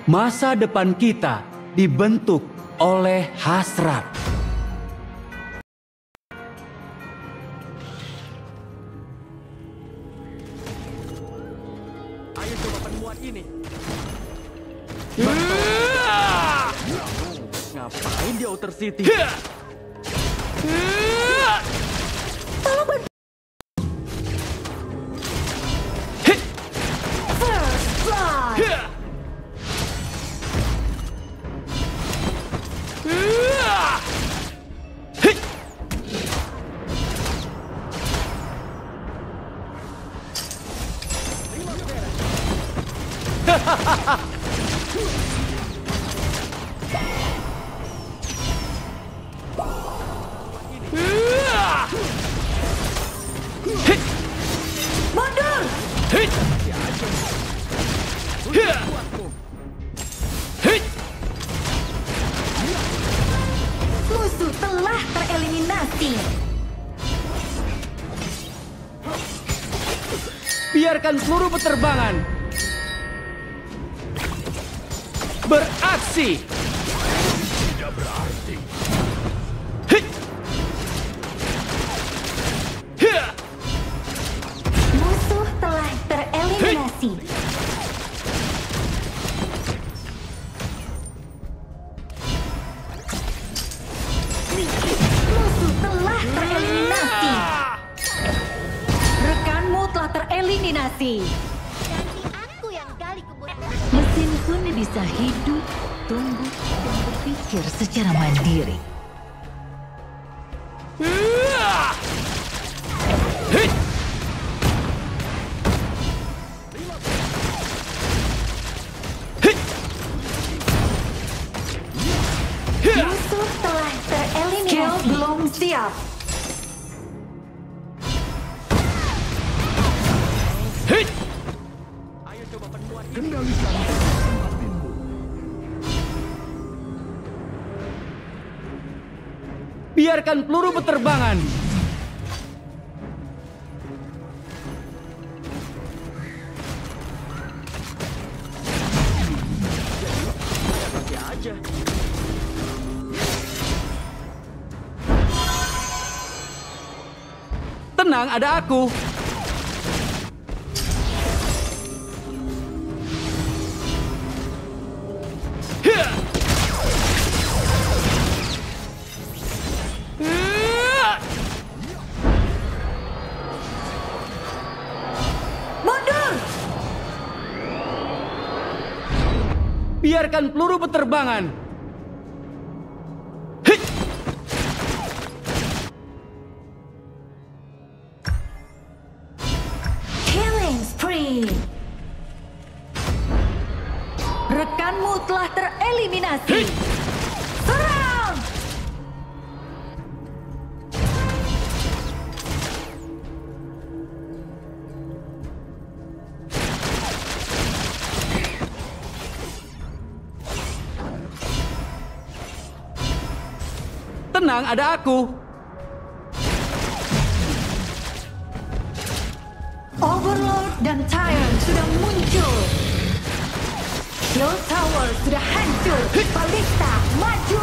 Masa depan kita dibentuk oleh hasrat. Ayo coba penemuan ini. Ngapain di Outer City? Mundur! Musuh telah tereliminasi. Biarkan seluruh penerbangan beraksi. Tidak berarti. Musuh telah tereliminasi. Musuh telah tereliminasi. Rekanmu telah tereliminasi. Nanti aku yang gali kuburan. Mesin pun bisa hidup, tumbuh, dan berpikir secara mandiri. Musuh telah tereliminasi. Skill belum siap. Ayo coba penemuan ini. Kendalikan batinku. Biarkan peluru penerbangan. Nanti aja. Tenang, ada aku. Mundur! Biarkan peluru penerbangan. Killing spree. Rekanmu telah tereliminasi. Serang! Tenang, ada aku. Overlord dan Tyrant sudah muncul. Shield Tower sudah hancur. Ballista maju.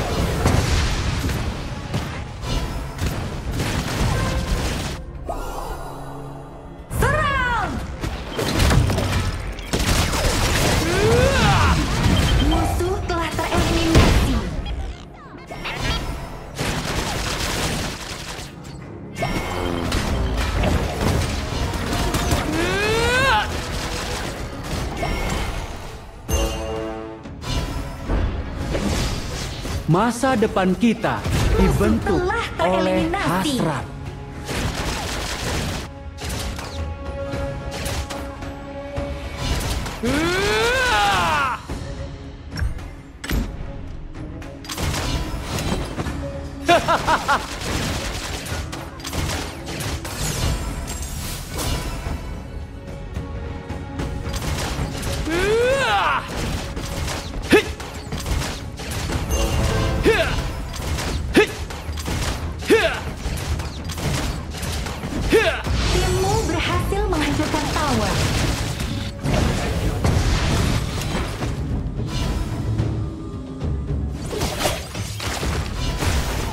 Serang! Musuh telah tereliminasi. Masa depan kita dibentuk telah oleh tereliminasi. hasrat. Timmu berhasil menghancurkan tower.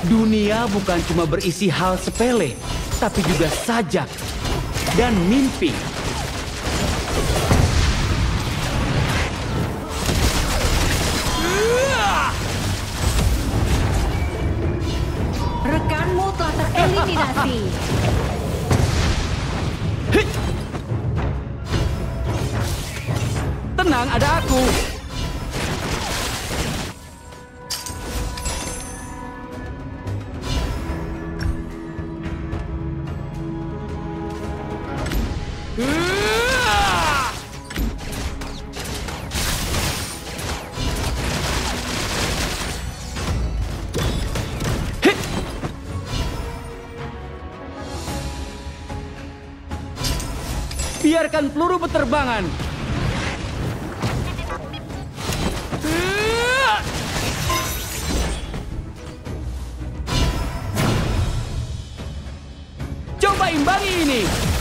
Dunia bukan cuma berisi hal sepele, tapi juga sajak dan mimpi. Rekanmu telah tereliminasi. Tenang, ada aku. Biarkan peluru berterbangan. Coba imbangi ini.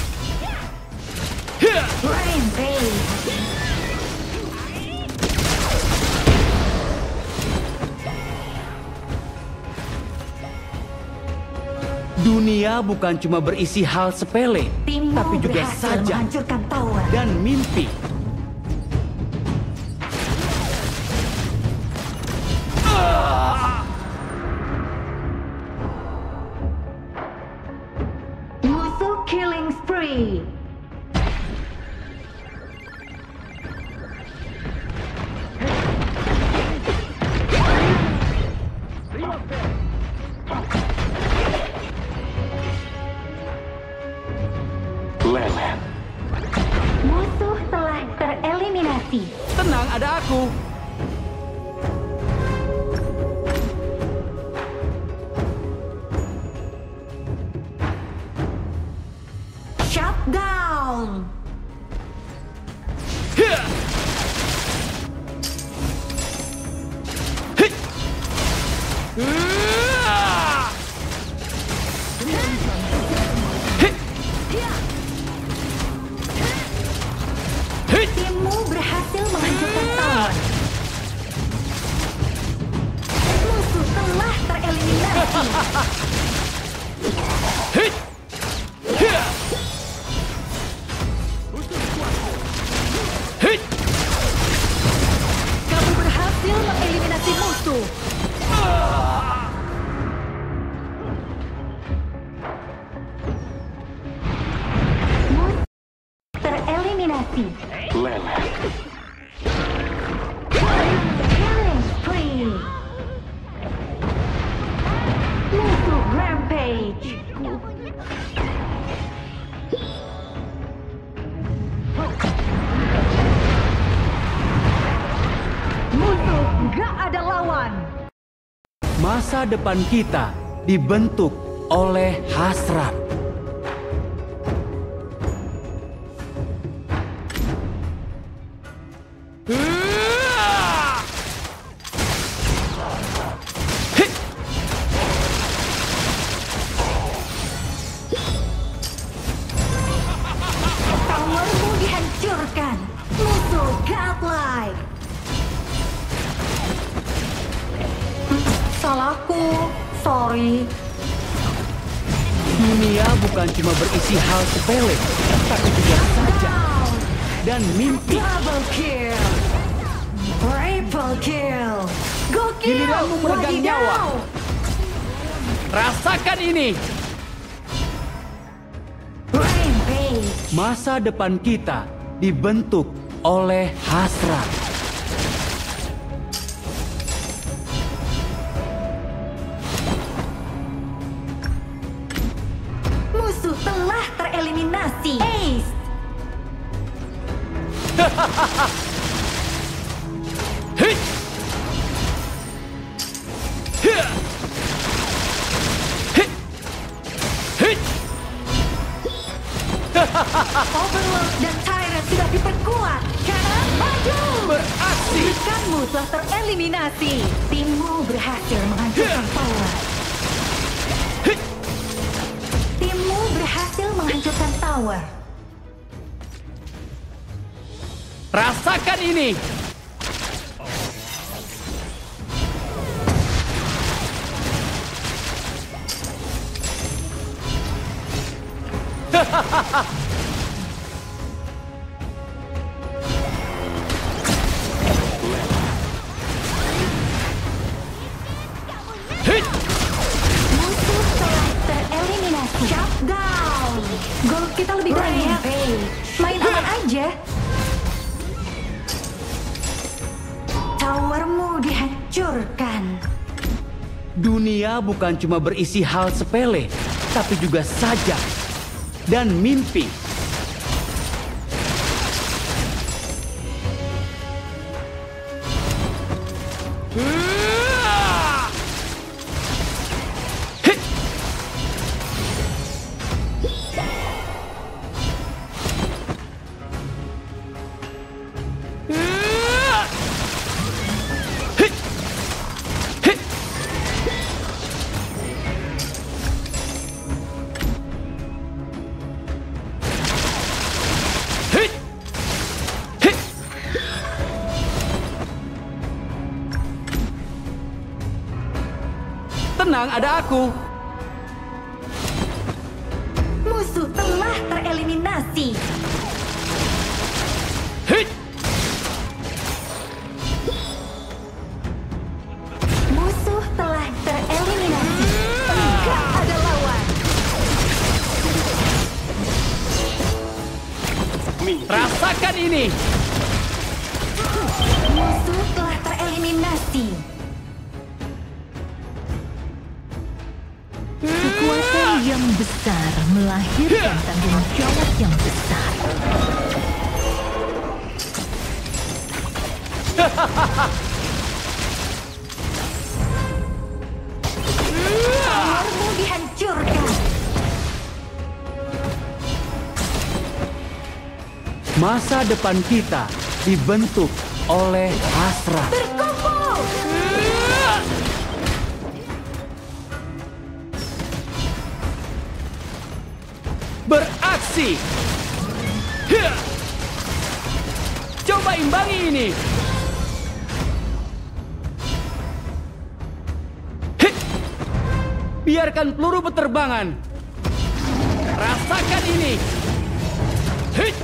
Rampage. Dunia bukan cuma berisi hal sepele, Timmu tapi juga berhasil sajak menghancurkan tower. dan mimpi. Musuh killing spree. Lelet. Musuh telah tereliminasi. Tenang, ada aku. Shut down. Timmu berhasil menghancurkan tower. Musuh telah tereliminasi. Kamu berhasil mengeliminasi musuh. Musuh tereliminasi. Lelet. Killing spree. Musuh rampage. Musuh gak ada lawan. Masa depan kita dibentuk oleh hasrat. Towermu dihancurkan. Musuh godlike. Salahku. Sorry. Dunia bukan cuma berisi hal sepele, tapi juga sajak Down. dan mimpi. Double kill. Triple kill. Gokil. Giliranmu meregang Wadidaw. nyawa. Rasakan ini. Rampage. Masa depan kita dibentuk oleh hasrat. Musuh telah tereliminasi. Ace. Hei! Hei! Hei! Hei! Overlord dan Tyrant sudah diperkuat. Kanan maju. Beraksi! Ikanmu telah tereliminasi. Timmu berhasil menghancurkan tower. Hei! Timmu berhasil menghancurkan tower. Rasakan ini! Musuh telah tereliminasi. Shutdown. Gol kita lebih banyak. Main aman aja. Towermu dihancurkan. Dunia bukan cuma berisi hal sepele, tapi juga sajak dan mimpi. Tenang, ada aku. Musuh telah tereliminasi. Hit! Musuh telah tereliminasi. Enggak ada lawan. Rasakan ini. Musuh telah tereliminasi. Kekuatan yang besar melahirkan tanggung jawab yang besar. Towermu dihancurkan. Masa depan kita dibentuk oleh hasrat. Berkumpul. Beraksi. Hia! Coba imbangi ini. Hit! Biarkan peluru berterbangan. Rasakan ini. Hit!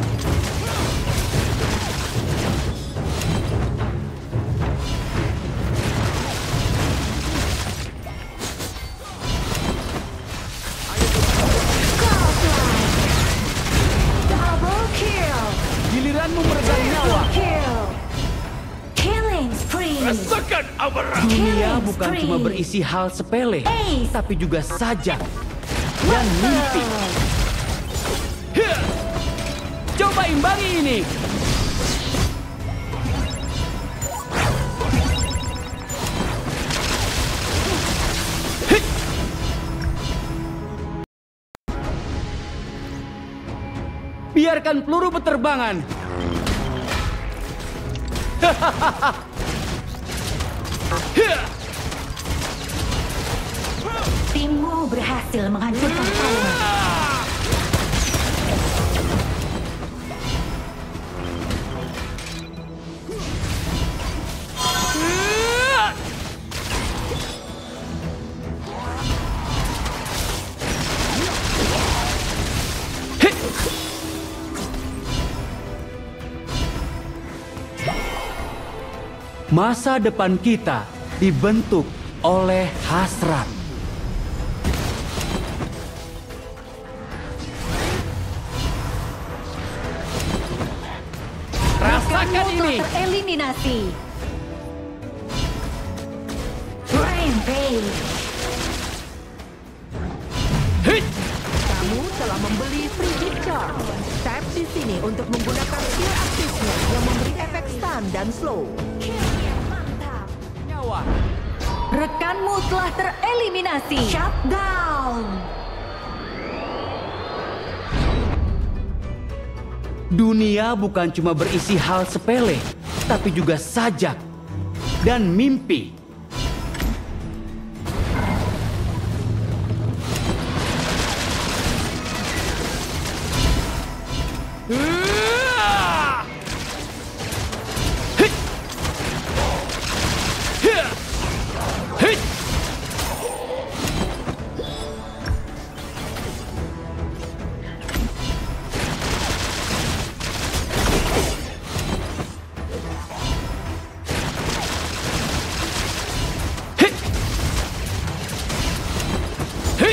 Double kill. Giliranmu meregang nyawa. Kill. Killing spree. Rasakan amarah. Dunia bukan cuma berisi hal sepele, tapi juga sajak dan mimpi. Hia! Coba imbangi ini. Hit! Biarkan peluru berterbangan. Hia! Timmu berhasil menghancurkan tower. Hit! Masa depan kita dibentuk oleh hasrat. Rasakan ini. Tereliminasi. Rampage. Hit! Kamu telah membeli free gift card. Tap di sini untuk menggunakan skill aktifnya yang memberi efek stun dan slow. Nyawa. Rekanmu telah tereliminasi. Shutdown. Dunia bukan cuma berisi hal sepele, tapi juga sajak dan mimpi. Hit! Hia! Hit! Hit!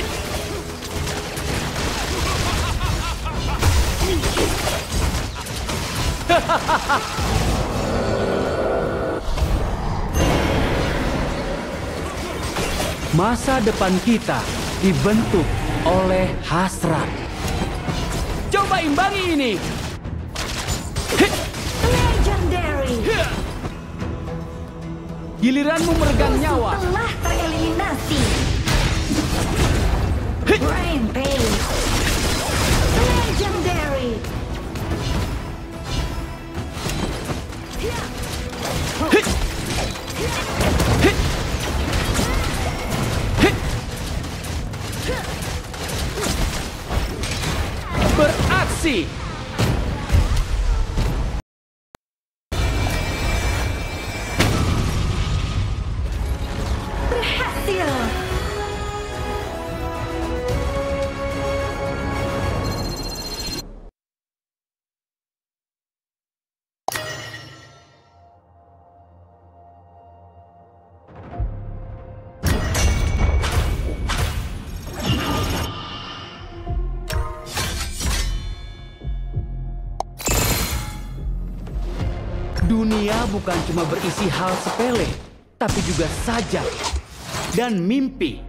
Masa depan kita dibentuk oleh hasrat. Coba imbangi ini. Hit! Legendary. Giliranmu meregang nyawa. Telah tereliminasi. Hit! Rampage. Legendary. Hit! Hit! Hit! Beraksi! Berhasil. Dunia bukan cuma berisi hal sepele, tapi juga sajak dan mimpi.